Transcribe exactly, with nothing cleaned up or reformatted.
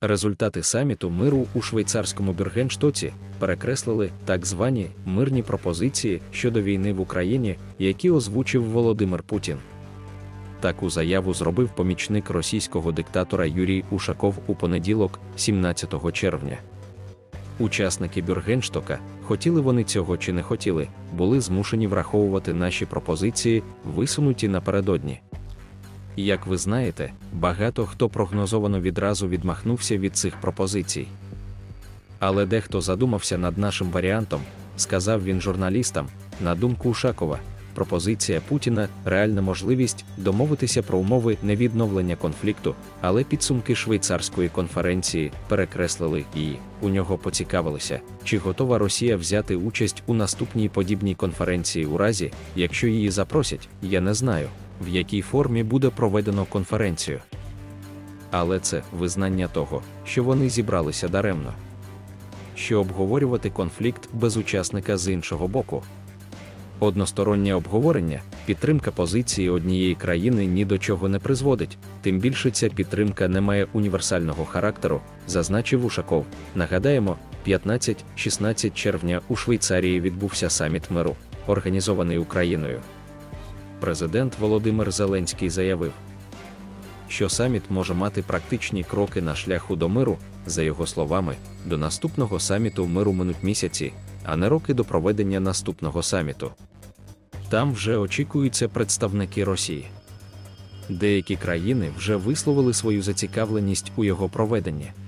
Результати саміту миру у швейцарському Бюргенштоці перекреслили так звані мирні пропозиції щодо війни в Україні, які озвучив Володимир Путін. Таку заяву зробив помічник російського диктатора Юрій Ушаков у понеділок, сімнадцятого червня. Учасники Бюргенштока, хотіли вони цього чи не хотіли, були змушені враховувати наші пропозиції, висунуті напередодні. Як ви знаєте, багато хто прогнозовано відразу відмахнувся від цих пропозицій. Але дехто задумався над нашим варіантом, сказав він журналістам. На думку Ушакова, пропозиція Путіна – реальна можливість домовитися про умови невідновлення конфлікту, але підсумки швейцарської конференції перекреслили і у нього поцікавилися, чи готова Росія взяти участь у наступній подібній конференції у разі, якщо її запросять, я не знаю, в якій формі буде проведено конференцію. Але це визнання того, що вони зібралися даремно. Що обговорювати конфлікт без учасника з іншого боку? Одностороннє обговорення, підтримка позиції однієї країни ні до чого не призводить, тим більше ця підтримка не має універсального характеру, зазначив Ушаков. Нагадаємо, п'ятнадцятого-шістнадцятого червня у Швейцарії відбувся саміт миру, організований Україною. Президент Володимир Зеленський заявив, що саміт може мати практичні кроки на шляху до миру. За його словами, до наступного саміту миру минуть місяці, а не роки до проведення наступного саміту. Там вже очікуються представники Росії. Деякі країни вже висловили свою зацікавленість у його проведенні.